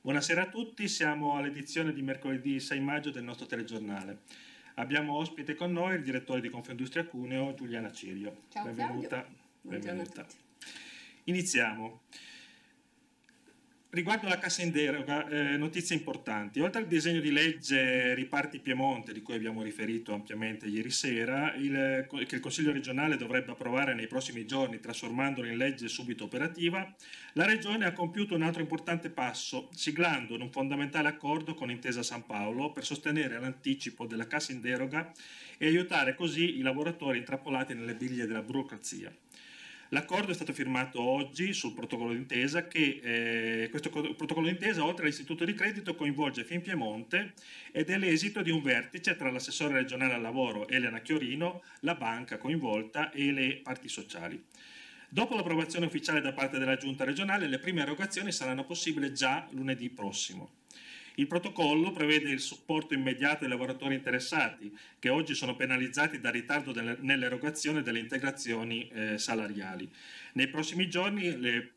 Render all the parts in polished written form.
Buonasera a tutti, siamo all'edizione di mercoledì 6 maggio del nostro telegiornale. Abbiamo ospite con noi il direttore di Confindustria Cuneo, Giuliana Cirio. Ciao Benvenuta. Claudio, buongiorno a tutti. Iniziamo. Riguardo alla cassa in deroga, notizie importanti. Oltre al disegno di legge Riparti Piemonte, di cui abbiamo riferito ampiamente ieri sera, che il Consiglio regionale dovrebbe approvare nei prossimi giorni, trasformandolo in legge subito operativa, la Regione ha compiuto un altro importante passo, siglando un fondamentale accordo con Intesa San Paolo per sostenere l'anticipo della cassa in deroga e aiutare così i lavoratori intrappolati nelle biglie della burocrazia. L'accordo è stato firmato oggi sul protocollo d'intesa questo protocollo d'intesa oltre all'istituto di credito coinvolge Finpiemonte ed è l'esito di un vertice tra l'assessore regionale al lavoro Elena Chiorino, la banca coinvolta e le parti sociali. Dopo l'approvazione ufficiale da parte della giunta regionale le prime erogazioni saranno possibili già lunedì prossimo. Il protocollo prevede il supporto immediato ai lavoratori interessati, che oggi sono penalizzati dal ritardo nell'erogazione delle integrazioni salariali. Nei prossimi giorni le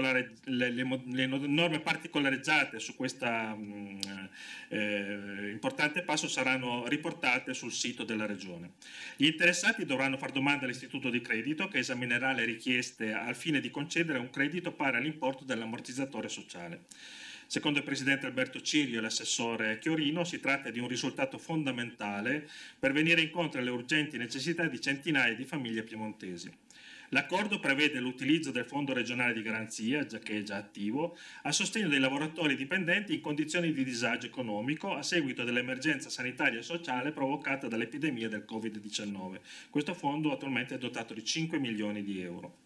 norme particolareggiate su questo importante passo saranno riportate sul sito della Regione. Gli interessati dovranno far domanda all'istituto di credito che esaminerà le richieste al fine di concedere un credito pari all'importo dell'ammortizzatore sociale. Secondo il presidente Alberto Cirio e l'assessore Chiorino si tratta di un risultato fondamentale per venire incontro alle urgenti necessità di centinaia di famiglie piemontesi. L'accordo prevede l'utilizzo del Fondo regionale di garanzia, già che è già attivo, a sostegno dei lavoratori dipendenti in condizioni di disagio economico a seguito dell'emergenza sanitaria e sociale provocata dall'epidemia del Covid-19. Questo fondo attualmente è dotato di 5 milioni di euro.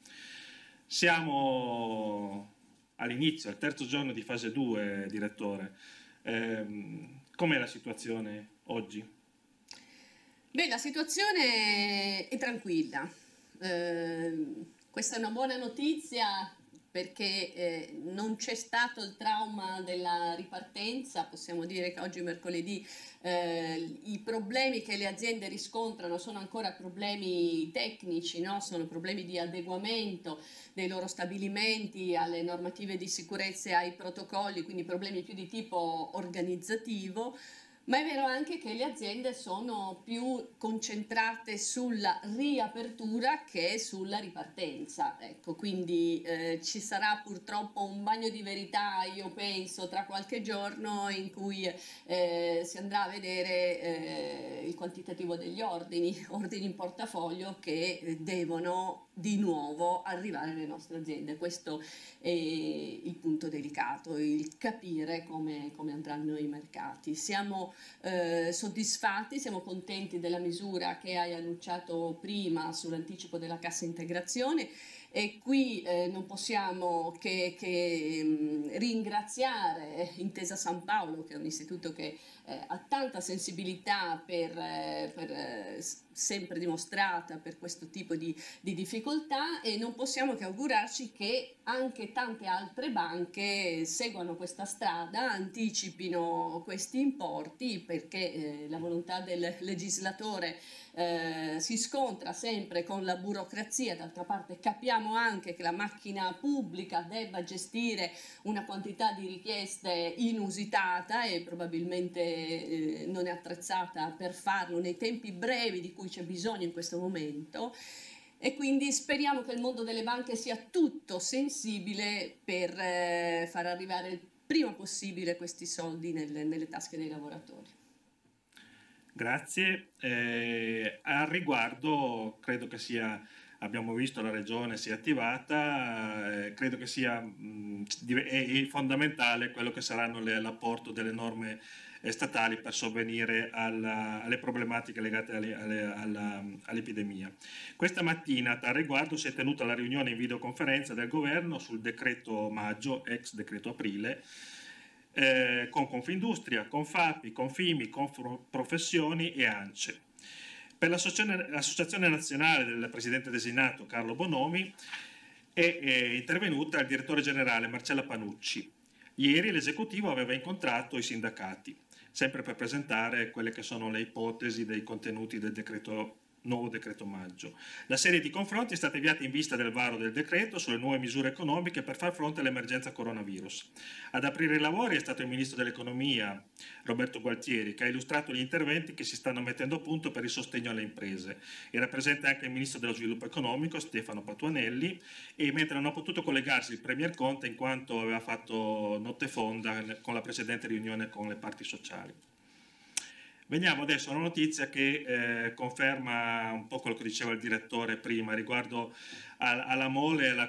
Siamo all'inizio, al terzo giorno di fase 2, direttore. Com'è la situazione oggi? Beh, la situazione è tranquilla. Questa è una buona notizia perché non c'è stato il trauma della ripartenza. Possiamo dire che oggi mercoledì i problemi che le aziende riscontrano sono ancora problemi tecnici, no? Sono problemi di adeguamento dei loro stabilimenti alle normative di sicurezza e ai protocolli, quindi problemi più di tipo organizzativo. Ma è vero anche che le aziende sono più concentrate sulla riapertura che sulla ripartenza. Ecco, quindi ci sarà purtroppo un bagno di verità, io penso, tra qualche giorno in cui si andrà a vedere il quantitativo degli ordini in portafoglio che devono di nuovo arrivare alle nostre aziende. Questo è il punto delicato, il capire come andranno i mercati. Siamo soddisfatti, siamo contenti della misura che hai annunciato prima sull'anticipo della cassa integrazione e qui non possiamo che ringraziare Intesa San Paolo, che è un istituto che ha tanta sensibilità sempre dimostrata per questo tipo di difficoltà, e non possiamo che augurarci che anche tante altre banche seguano questa strada, anticipino questi importi, perché la volontà del legislatore si scontra sempre con la burocrazia. D'altra parte capiamo anche che la macchina pubblica debba gestire una quantità di richieste inusitata e probabilmente non è attrezzata per farlo nei tempi brevi di cui c'è bisogno in questo momento. E quindi speriamo che il mondo delle banche sia tutto sensibile per far arrivare il prima possibile questi soldi nelle tasche dei lavoratori. Grazie. Al riguardo credo che abbiamo visto la Regione si è attivata, credo che sia è fondamentale quello che saranno l'apporto delle norme statali per sovvenire alle problematiche legate all'epidemia. Questa mattina, a riguardo, si è tenuta la riunione in videoconferenza del governo sul decreto maggio, ex decreto aprile, con Confindustria, Confapi, Confimi, Confprofessioni e ANCE. Per l'Associazione Nazionale del Presidente designato Carlo Bonomi è intervenuta il Direttore Generale Marcella Panucci. Ieri l'esecutivo aveva incontrato i sindacati, sempre per presentare quelle che sono le ipotesi dei contenuti del decreto nuovo decreto maggio. La serie di confronti è stata avviata in vista del varo del decreto sulle nuove misure economiche per far fronte all'emergenza coronavirus. Ad aprire i lavori è stato il ministro dell'economia Roberto Gualtieri, che ha illustrato gli interventi che si stanno mettendo a punto per il sostegno alle imprese. Era presente anche il ministro dello sviluppo economico Stefano Patuanelli, e mentre non ha potuto collegarsi il premier Conte in quanto aveva fatto notte fonda con la precedente riunione con le parti sociali. Veniamo adesso a una notizia che conferma un po' quello che diceva il direttore prima riguardo alla mole e alla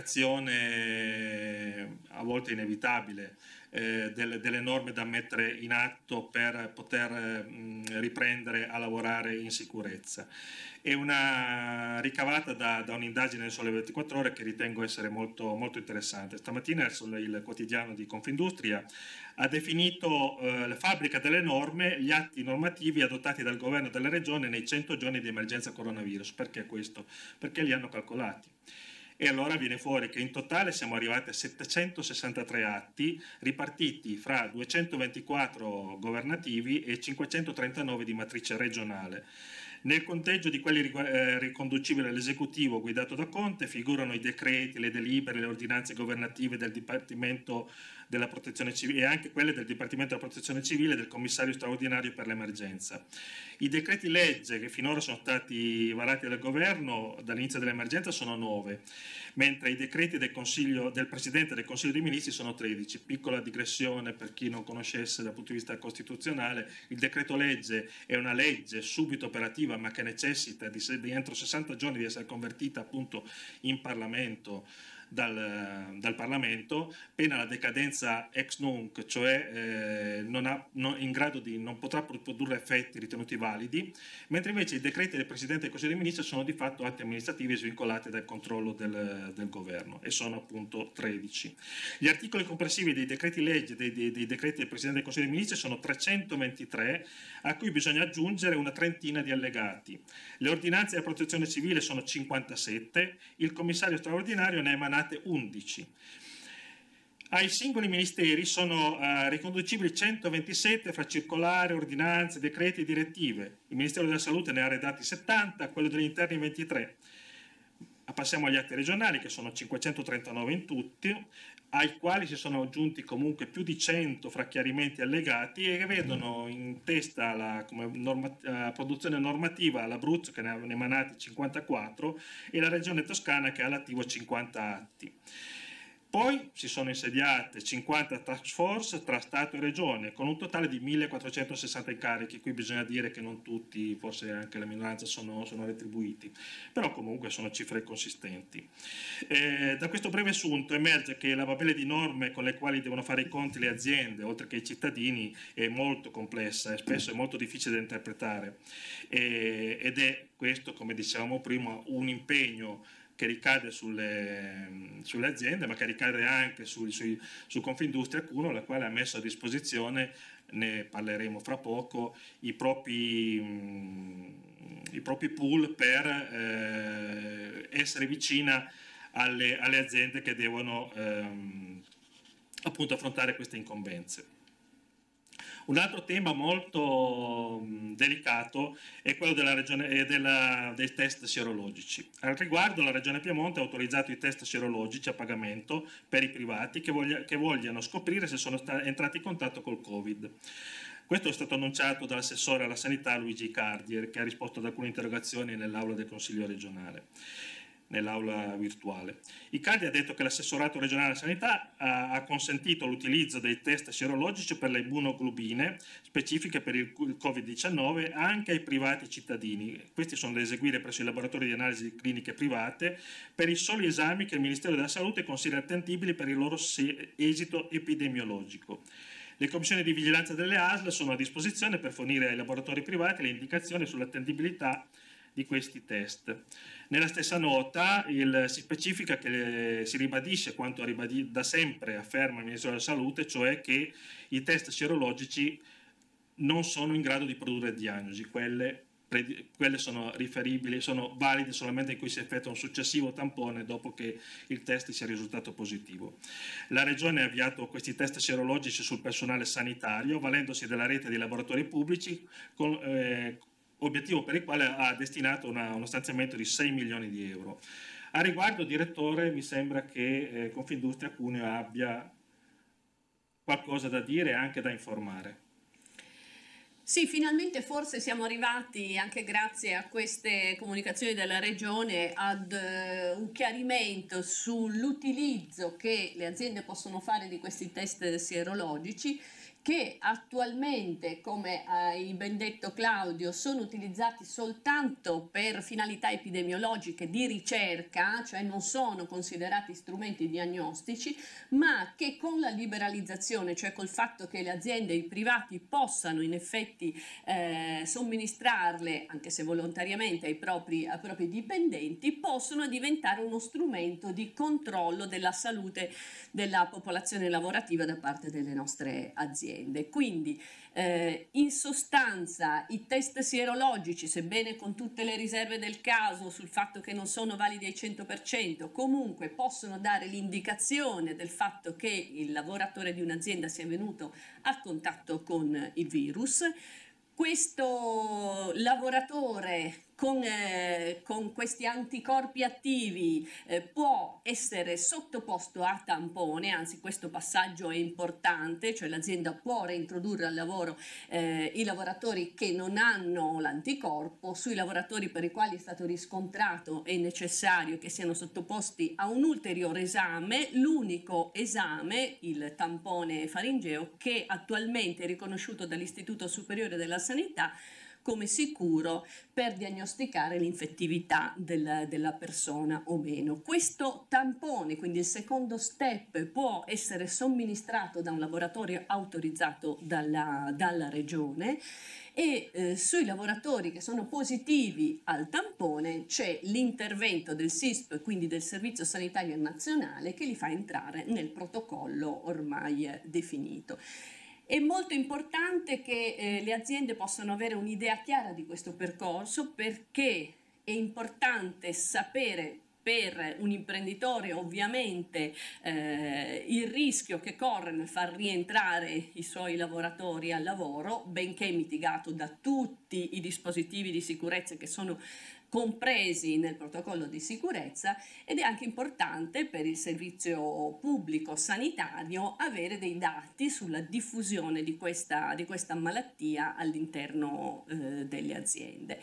complicazione a volte inevitabile delle norme da mettere in atto per poter riprendere a lavorare in sicurezza. È una ricavata da un'indagine del Sole 24 Ore che ritengo essere molto, molto interessante. Stamattina il quotidiano di Confindustria ha definito la fabbrica delle norme gli atti normativi adottati dal governo della regione nei 100 giorni di emergenza coronavirus. Perché questo? Perché li hanno calcolati. E allora viene fuori che in totale siamo arrivati a 763 atti ripartiti fra 224 governativi e 539 di matrice regionale. Nel conteggio di quelli riconducibili all'esecutivo guidato da Conte figurano i decreti, le delibere, le ordinanze governative del Dipartimento della Protezione Civile e anche quelle del Dipartimento della Protezione Civile e del Commissario straordinario per l'emergenza. I decreti legge che finora sono stati varati dal governo dall'inizio dell'emergenza sono 9, mentre i decreti del Presidente del Consiglio dei Ministri sono 13. Piccola digressione per chi non conoscesse dal punto di vista costituzionale: il decreto legge è una legge subito operativa ma che necessita di entro 60 giorni di essere convertita appunto in Parlamento dal Parlamento, pena la decadenza ex nunc, cioè non potrà produrre effetti ritenuti validi, mentre invece i decreti del Presidente del Consiglio dei Ministri sono di fatto atti amministrativi svincolati dal controllo del governo, e sono appunto 13. Gli articoli comprensivi dei decreti legge dei decreti del Presidente del Consiglio dei Ministri sono 323, a cui bisogna aggiungere una trentina di allegati. Le ordinanze della protezione civile sono 57, il commissario straordinario ne ha emanate 11. Ai singoli ministeri sono riconducibili 127 fra circolari, ordinanze, decreti e direttive. Il Ministero della Salute ne ha redatti 70, quello degli interni 23. Passiamo agli atti regionali, che sono 539 in tutti, ai quali si sono aggiunti comunque più di 100 fra chiarimenti e allegati, e che vedono in testa come produzione normativa l'Abruzzo, che ne ha emanati 54, e la Regione Toscana, che ha all'attivo 50 atti. Poi si sono insediate 50 task force tra Stato e Regione, con un totale di 1460 incarichi. Qui bisogna dire che non tutti, forse anche la minoranza, sono retribuiti, però comunque sono cifre consistenti. Da questo breve assunto emerge che la babele di norme con le quali devono fare i conti le aziende, oltre che i cittadini, è molto complessa e spesso è molto difficile da interpretare, ed è questo, come dicevamo prima, un impegno che ricade sulle aziende, ma che ricade anche su Confindustria Cuneo, la quale ha messo a disposizione, ne parleremo fra poco, i propri pool per essere vicina alle aziende che devono appunto affrontare queste incombenze. Un altro tema molto delicato è quello dei test sierologici. Al riguardo, la Regione Piemonte ha autorizzato i test sierologici a pagamento per i privati che vogliano scoprire se sono entrati in contatto col Covid. Questo è stato annunciato dall'assessore alla sanità Luigi Cardier, che ha risposto ad alcune interrogazioni nell'aula del Consiglio regionale, nell'aula virtuale. Icardi ha detto che l'assessorato regionale alla sanità ha consentito l'utilizzo dei test sierologici per le immunoglobine specifiche per il Covid-19 anche ai privati cittadini. Questi sono da eseguire presso i laboratori di analisi cliniche private per i soli esami che il Ministero della Salute considera attendibili per il loro esito epidemiologico. Le commissioni di vigilanza delle ASL sono a disposizione per fornire ai laboratori privati le indicazioni sull'attendibilità di questi test. Nella stessa nota si specifica che si ribadisce quanto da sempre afferma il Ministero della Salute, cioè che i test sierologici non sono in grado di produrre diagnosi, quelle sono riferibili, sono valide solamente in cui si effettua un successivo tampone dopo che il test sia risultato positivo. La Regione ha avviato questi test sierologici sul personale sanitario, valendosi della rete di laboratori pubblici obiettivo per il quale ha destinato uno stanziamento di 6 milioni di euro. A riguardo, direttore, mi sembra che Confindustria Cuneo abbia qualcosa da dire e anche da informare. Sì, finalmente forse siamo arrivati, anche grazie a queste comunicazioni della Regione, ad un chiarimento sull'utilizzo che le aziende possono fare di questi test sierologici, che attualmente, come hai ben detto Claudio, sono utilizzati soltanto per finalità epidemiologiche di ricerca, cioè non sono considerati strumenti diagnostici, ma che con la liberalizzazione, cioè col fatto che le aziende e i privati possano in effetti somministrarle, anche se volontariamente, ai propri dipendenti, possono diventare uno strumento di controllo della salute della popolazione lavorativa da parte delle nostre aziende. Quindi in sostanza i test sierologici, sebbene con tutte le riserve del caso sul fatto che non sono validi al 100%, comunque possono dare l'indicazione del fatto che il lavoratore di un'azienda sia venuto a contatto con il virus. Questo lavoratore con questi anticorpi attivi può essere sottoposto a tampone, anzi questo passaggio è importante, cioè l'azienda può reintrodurre al lavoro i lavoratori che non hanno l'anticorpo. Sui lavoratori per i quali è stato riscontrato è necessario che siano sottoposti a un ulteriore esame, l'unico esame, il tampone faringeo, che attualmente è riconosciuto dall'Istituto Superiore della Sanità come sicuro per diagnosticare l'infettività della persona o meno. Questo tampone, quindi il secondo step, può essere somministrato da un laboratorio autorizzato dalla regione e sui lavoratori che sono positivi al tampone c'è l'intervento del SISP, quindi del Servizio Sanitario Nazionale, che li fa entrare nel protocollo ormai definito. È molto importante che le aziende possano avere un'idea chiara di questo percorso, perché è importante sapere per un imprenditore ovviamente il rischio che corre nel far rientrare i suoi lavoratori al lavoro, benché mitigato da tutti i dispositivi di sicurezza che sono compresi nel protocollo di sicurezza, ed è anche importante per il servizio pubblico sanitario avere dei dati sulla diffusione di questa malattia all'interno delle aziende.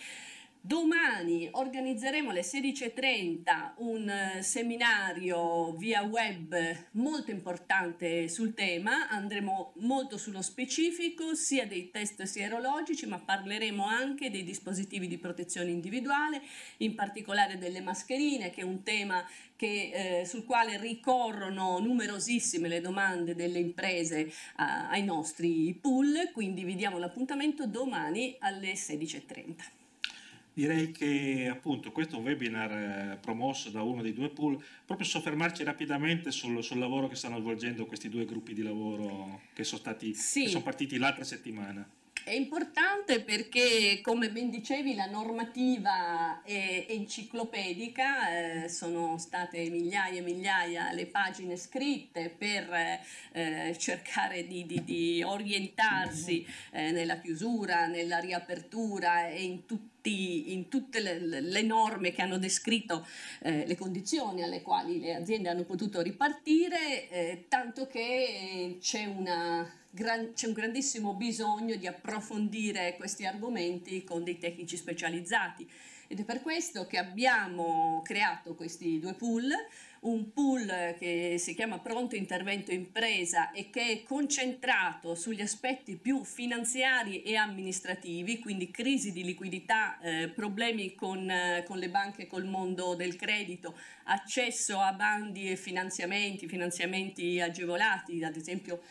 Domani organizzeremo alle 16:30 un seminario via web molto importante sul tema. Andremo molto sullo specifico sia dei test sierologici, ma parleremo anche dei dispositivi di protezione individuale, in particolare delle mascherine, che è un tema sul quale ricorrono numerosissime le domande delle imprese ai nostri pool. Quindi vi diamo l'appuntamento domani alle 16:30. Direi che appunto questo è un webinar promosso da uno dei due pool, proprio soffermarci rapidamente sul lavoro che stanno svolgendo questi due gruppi di lavoro che sono partiti l'altra settimana. È importante perché, come ben dicevi, la normativa è enciclopedica, sono state migliaia e migliaia le pagine scritte per cercare di orientarsi nella chiusura, nella riapertura e in tutte le norme che hanno descritto le condizioni alle quali le aziende hanno potuto ripartire, tanto che c'è un grandissimo bisogno di approfondire questi argomenti con dei tecnici specializzati, ed è per questo che abbiamo creato questi due pool. Un pool che si chiama Pronto Intervento Impresa e che è concentrato sugli aspetti più finanziari e amministrativi, quindi crisi di liquidità, problemi con le banche e col mondo del credito, accesso a bandi e finanziamenti agevolati, ad esempio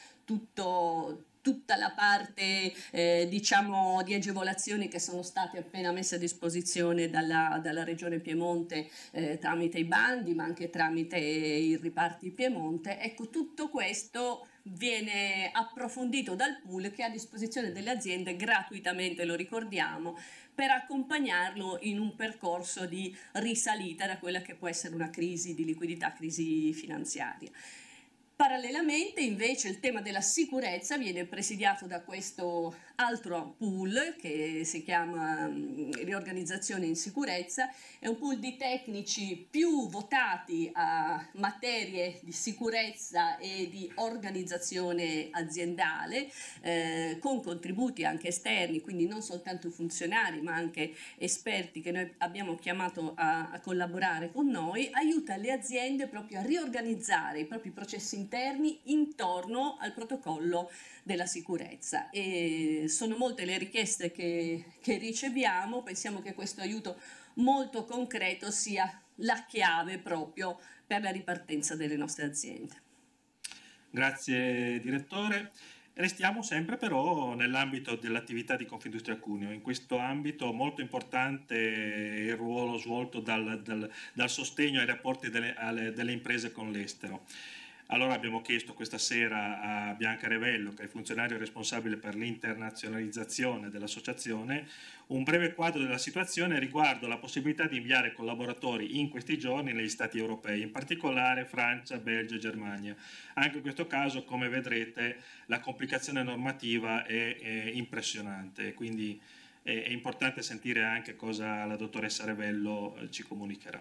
tutta la parte diciamo di agevolazioni che sono state appena messe a disposizione dalla Regione Piemonte tramite i bandi, ma anche tramite i riparti Piemonte. Ecco, tutto questo viene approfondito dal pool, che è a disposizione delle aziende gratuitamente, lo ricordiamo, per accompagnarlo in un percorso di risalita da quella che può essere una crisi di liquidità, crisi finanziaria. Parallelamente invece il tema della sicurezza viene presidiato da questo altro pool che si chiama Riorganizzazione in Sicurezza. È un pool di tecnici più votati a materie di sicurezza e di organizzazione aziendale, con contributi anche esterni, quindi non soltanto funzionari ma anche esperti che noi abbiamo chiamato a collaborare con noi. Aiuta le aziende proprio a riorganizzare i propri processi interni intorno al protocollo della sicurezza, e sono molte le richieste che riceviamo. Pensiamo che questo aiuto molto concreto sia la chiave proprio per la ripartenza delle nostre aziende. Grazie direttore. Restiamo sempre però nell'ambito dell'attività di Confindustria Cuneo. In questo ambito molto importante è il ruolo svolto dal sostegno ai rapporti delle imprese con l'estero. Allora abbiamo chiesto questa sera a Bianca Revello, che è il funzionario responsabile per l'internazionalizzazione dell'associazione, un breve quadro della situazione riguardo la possibilità di inviare collaboratori in questi giorni negli Stati europei, in particolare Francia, Belgio e Germania. Anche in questo caso, come vedrete, la complicazione normativa è impressionante, quindi è importante sentire anche cosa la dottoressa Revello ci comunicherà.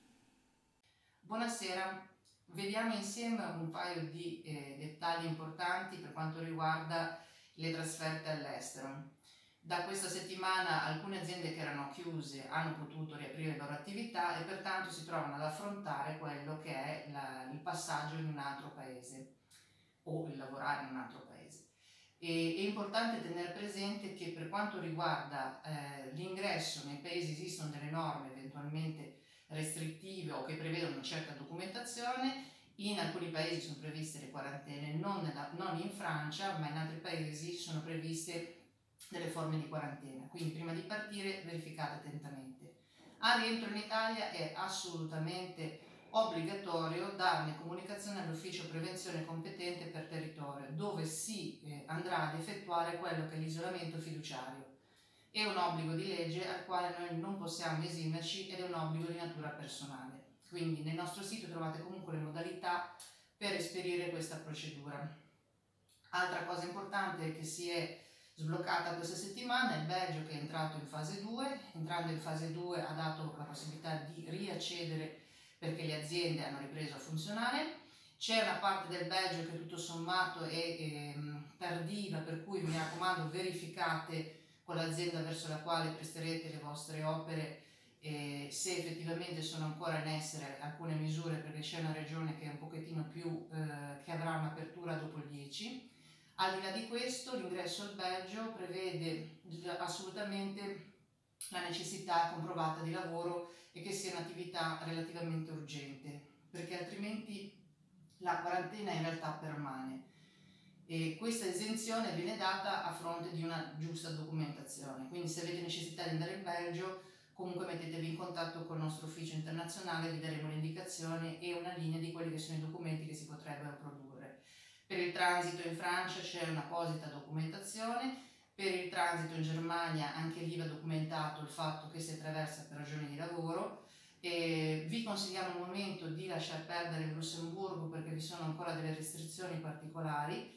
Buonasera. Vediamo insieme un paio di dettagli importanti per quanto riguarda le trasferte all'estero. Da questa settimana alcune aziende che erano chiuse hanno potuto riaprire le loro attività e pertanto si trovano ad affrontare quello che è il passaggio in un altro paese o il lavorare in un altro paese. È importante tenere presente che per quanto riguarda l'ingresso nei paesi esistono delle norme eventualmente restrittive o che prevedono una certa documentazione. In alcuni paesi sono previste le quarantene, non in Francia, ma in altri paesi sono previste delle forme di quarantena, quindi prima di partire verificate attentamente. Al rientro in Italia è assolutamente obbligatorio darne comunicazione all'ufficio prevenzione competente per territorio, dove si andrà ad effettuare quello che è l'isolamento fiduciario. È un obbligo di legge al quale noi non possiamo esimerci ed è un obbligo di natura personale. Quindi nel nostro sito trovate comunque le modalità per esperire questa procedura. Altra cosa importante che si è sbloccata questa settimana è il Belgio, che è entrato in fase 2. Entrando in fase 2 ha dato la possibilità di riaccedere perché le aziende hanno ripreso a funzionare. C'è una parte del Belgio che tutto sommato è tardiva, per cui mi raccomando verificate con l'azienda verso la quale presterete le vostre opere se effettivamente sono ancora in essere alcune misure, perché c'è una regione che è un pochettino più che avrà un'apertura dopo il 10. Al di là di questo, l'ingresso al Belgio prevede assolutamente la necessità comprovata di lavoro e che sia un'attività relativamente urgente, perché altrimenti la quarantena in realtà permane. E questa esenzione viene data a fronte di una giusta documentazione, quindi se avete necessità di andare in Belgio comunque mettetevi in contatto con il nostro ufficio internazionale, vi daremo le indicazioni e una linea di quelli che sono i documenti che si potrebbero produrre. Per il transito in Francia c'è un'apposita documentazione, per il transito in Germania anche lì va documentato il fatto che si attraversa per ragioni di lavoro. Vi consigliamo al momento di lasciar perdere il Lussemburgo perché vi sono ancora delle restrizioni particolari,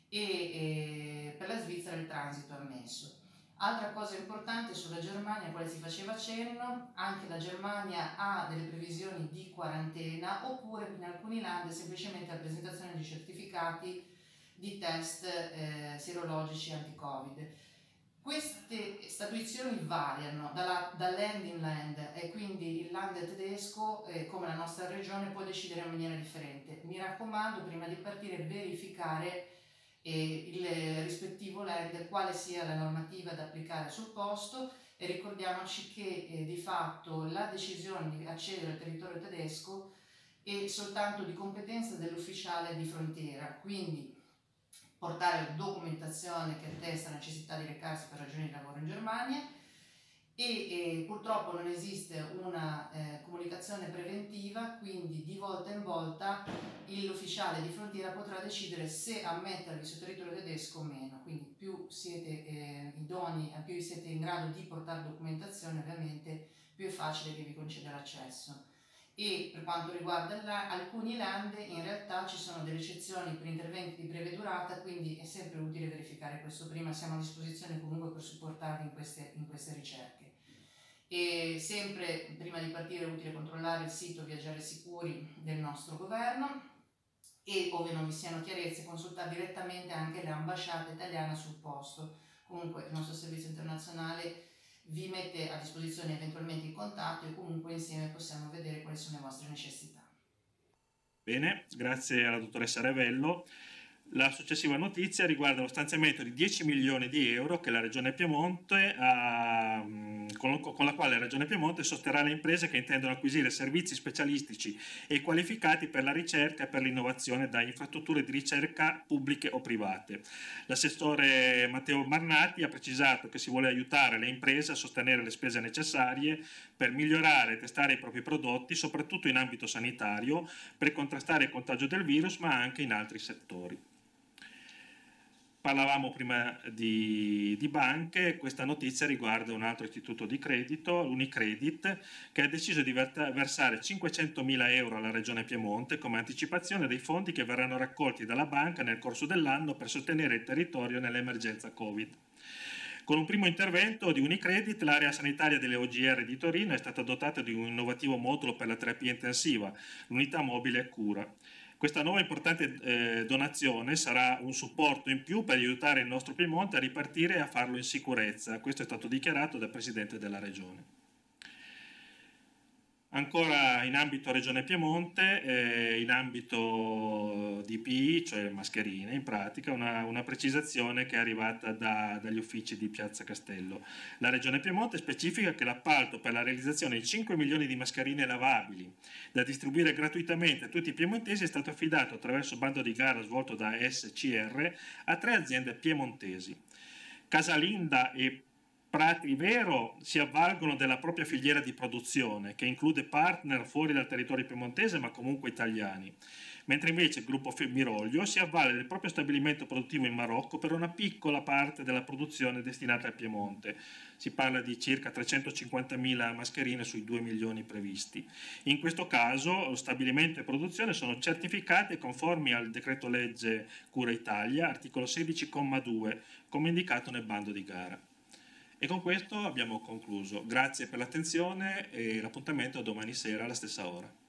e per la Svizzera il transito è ammesso. Altra cosa importante sulla Germania, a quale si faceva cenno, anche la Germania ha delle previsioni di quarantena, oppure in alcuni land semplicemente la presentazione di certificati di test sierologici anti-Covid. Queste statuizioni variano da land in land e quindi il land tedesco, come la nostra regione, può decidere in maniera differente. Mi raccomando, prima di partire, verificare il rispettivo land quale sia la normativa da applicare sul posto, e ricordiamoci che di fatto la decisione di accedere al territorio tedesco è soltanto di competenza dell'ufficiale di frontiera, quindi portare documentazione che attesta la necessità di recarsi per ragioni di lavoro in Germania, e purtroppo non esiste una comunicazione preventiva, quindi di volta in volta l'ufficiale di frontiera potrà decidere se ammettervi sul territorio tedesco o meno. Quindi più siete idonei, più siete in grado di portare documentazione, ovviamente più è facile che vi conceda l'accesso. e per quanto riguarda alcuni land in realtà ci sono delle eccezioni per interventi di breve durata, quindi è sempre utile verificare questo prima, siamo a disposizione comunque per supportarvi in queste ricerche. E sempre prima di partire è utile controllare il sito Viaggiare Sicuri del nostro governo e, ove non vi siano chiarezze, consultare direttamente anche l'ambasciata italiana sul posto. Comunque il nostro servizio internazionale vi mette a disposizione eventualmente i contatti e comunque insieme possiamo vedere quali sono le vostre necessità. Bene, grazie alla dottoressa Revello. La successiva notizia riguarda lo stanziamento di 10 milioni di euro che la Regione Piemonte con la quale la Regione Piemonte sosterrà le imprese che intendono acquisire servizi specialistici e qualificati per la ricerca e per l'innovazione da infrastrutture di ricerca pubbliche o private. L'assessore Matteo Marnati ha precisato che si vuole aiutare le imprese a sostenere le spese necessarie per migliorare e testare i propri prodotti, soprattutto in ambito sanitario, per contrastare il contagio del virus, ma anche in altri settori. Parlavamo prima di banche, questa notizia riguarda un altro istituto di credito, l'Unicredit, che ha deciso di versare 500.000 euro alla Regione Piemonte come anticipazione dei fondi che verranno raccolti dalla banca nel corso dell'anno per sostenere il territorio nell'emergenza Covid. Con un primo intervento di Unicredit, l'area sanitaria delle OGR di Torino è stata dotata di un innovativo modulo per la terapia intensiva, l'unità mobile cura. Questa nuova importante donazione sarà un supporto in più per aiutare il nostro Piemonte a ripartire e a farlo in sicurezza. Questo è stato dichiarato dal Presidente della Regione. Ancora in ambito Regione Piemonte, in ambito DPI, cioè mascherine, in pratica una precisazione che è arrivata dagli uffici di Piazza Castello. La Regione Piemonte specifica che l'appalto per la realizzazione di 5 milioni di mascherine lavabili da distribuire gratuitamente a tutti i piemontesi è stato affidato attraverso bando di gara svolto da SCR a 3 aziende piemontesi. Casalinda e Prativero si avvalgono della propria filiera di produzione, che include partner fuori dal territorio piemontese ma comunque italiani, mentre invece il gruppo Miroglio si avvale del proprio stabilimento produttivo in Marocco per una piccola parte della produzione destinata al Piemonte. Si parla di circa 350.000 mascherine sui 2 milioni previsti. In questo caso lo stabilimento e produzione sono certificate e conformi al decreto legge Cura Italia, articolo 16,2, come indicato nel bando di gara. E con questo abbiamo concluso. Grazie per l'attenzione e l'appuntamento a domani sera alla stessa ora.